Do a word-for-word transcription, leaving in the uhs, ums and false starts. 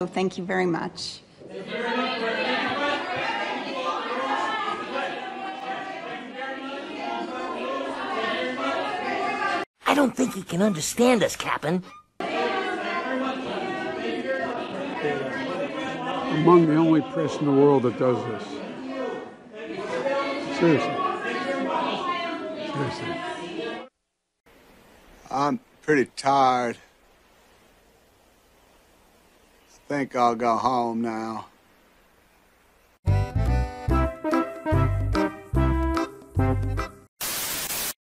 Thank you very much. I don't think he can understand us, Captain. Among the only press in the world that does this. Seriously. Seriously. I'm pretty tired. I think I'll go home now.